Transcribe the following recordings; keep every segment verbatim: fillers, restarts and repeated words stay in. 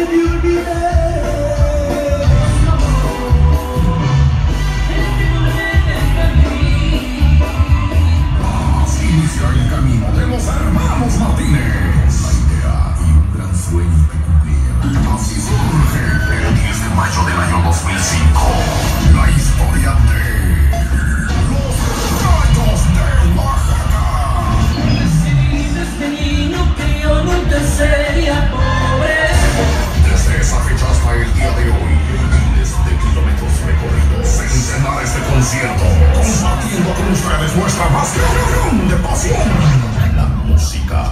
Compartiendo con ustedes nuestra más grande pasión, la música.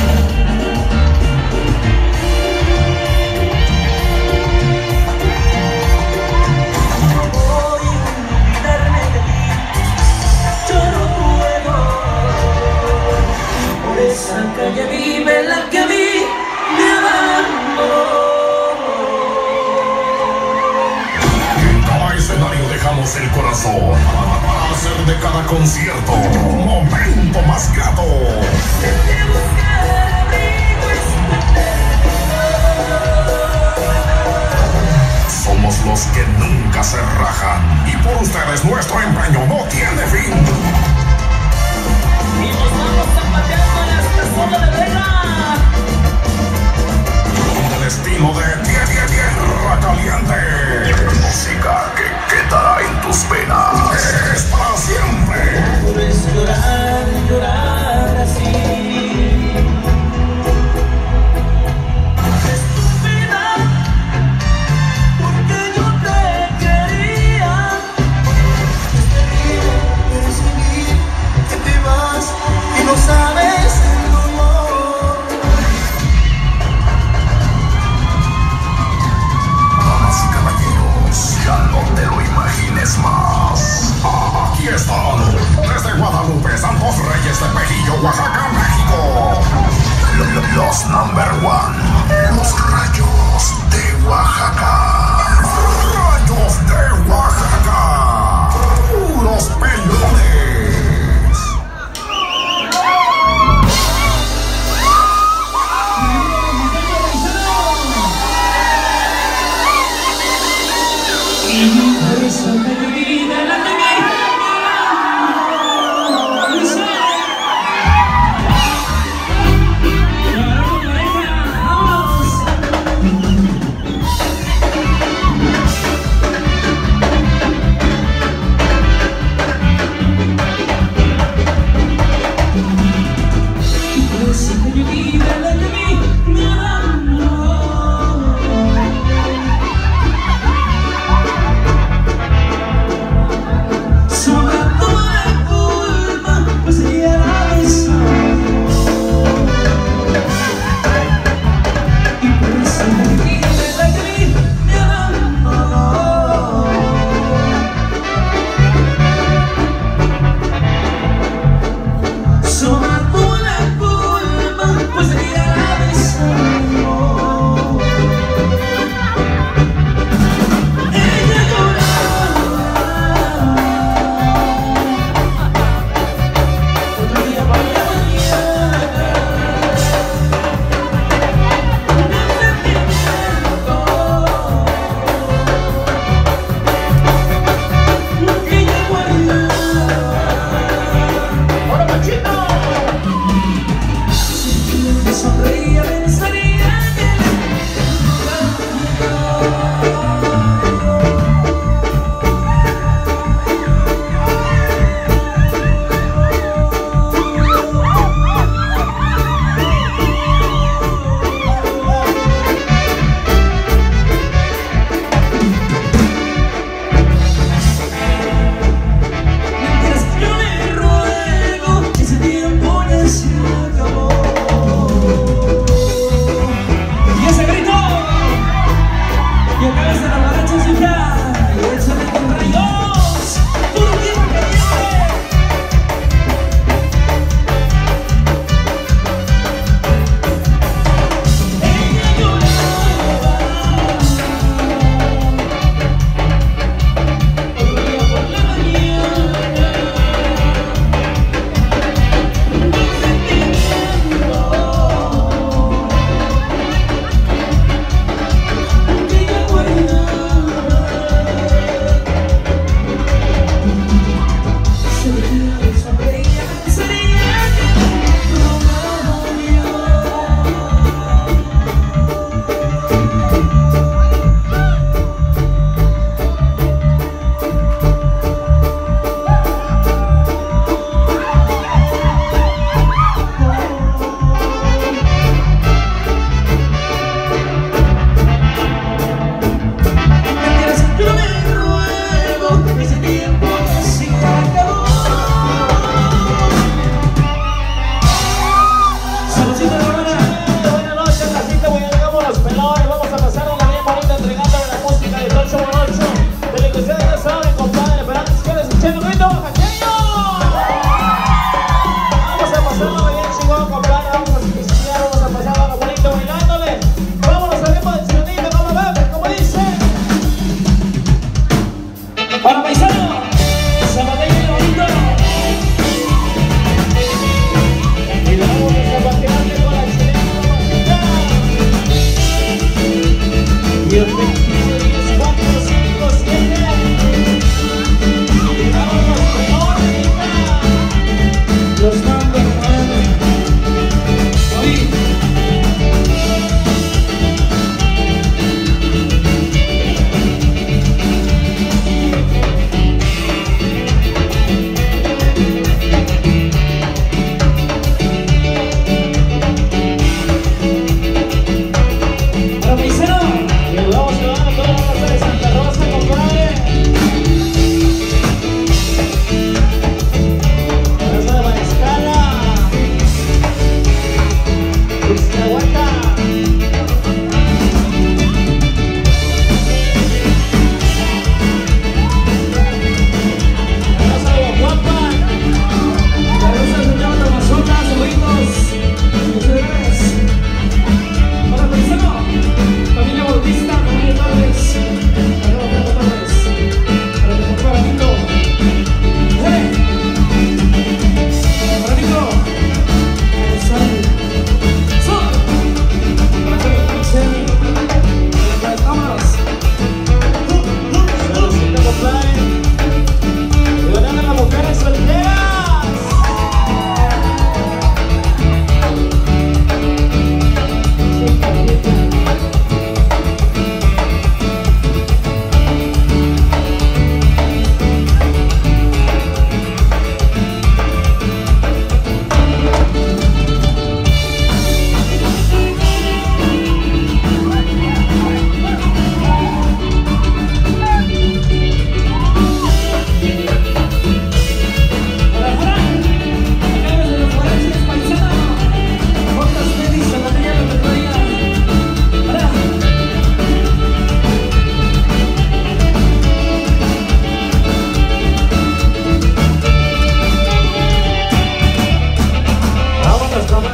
No voy a olvidarme de ti, yo no puedo. Por esa calle vive la que a mí me abandonó. En cada escenario dejamos el corazón para hacer de cada concierto un momento más grato. Desde buscar abrigo Somos los que nunca se rajan y por ustedes nuestro empeño no tiene fin. y nos vamos zapateando en esta zona de vela. Con el estilo de tie- tie- Tierra Caliente. Música que quedará en tus venas. Es para siempre. Puedes llorar, llorar así. Estúpida, porque yo te quería. Este día percibí que te vas y no sabes el dolor. Damas y caballeros, ya no te lo imagines más. Aquí están, desde Guadalupe, Santos Reyes de Pejillo, Oaxaca, México. Lo- lo- Los number one, los Rayos de Oaxaca. Rayos de Oaxaca. Puros pelones. Por eso me olvida la de mí.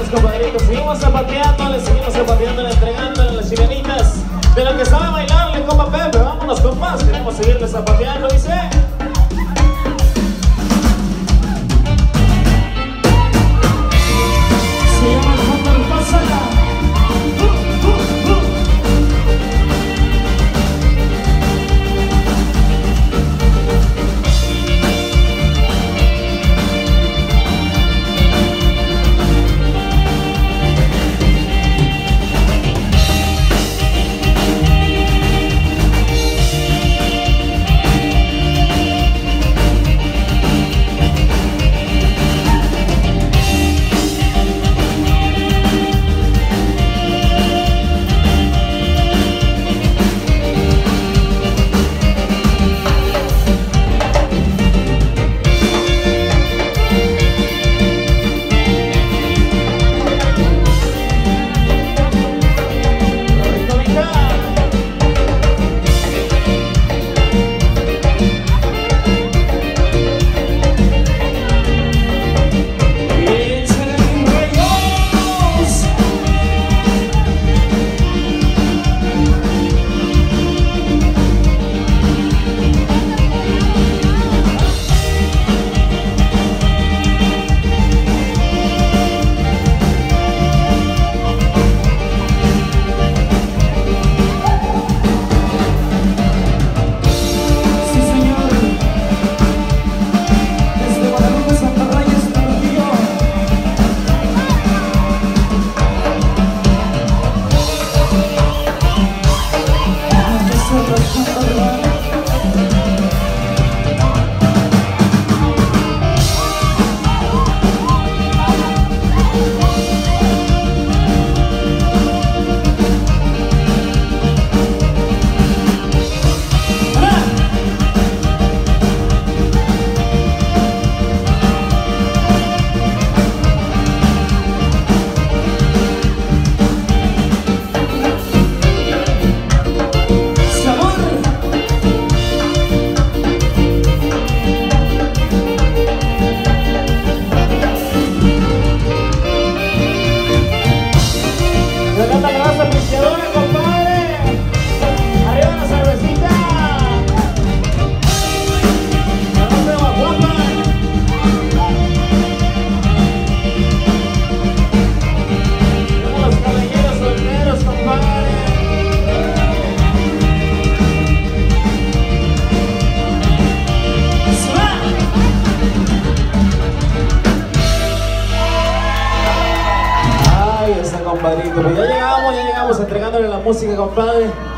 Gracias, compadrito. Seguimos zapateando, le seguimos zapateando, entregando las chilenitas. De lo que sabe bailarle, compa Pepe. Vámonos con más, queremos seguirle zapateando, dice. Se llama Condor Pasada. Uh, uh, uh. Compadrito, pues ya llegamos, ya llegamos entregándole la música, compadre.